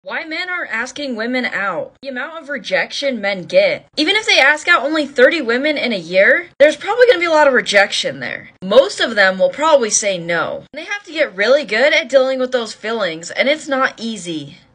Why men aren't asking women out. The amount of rejection men get. Even if they ask out only 30 women in a year, there's probably going to be a lot of rejection there. Most of them will probably say no. And they have to get really good at dealing with those feelings, and it's not easy.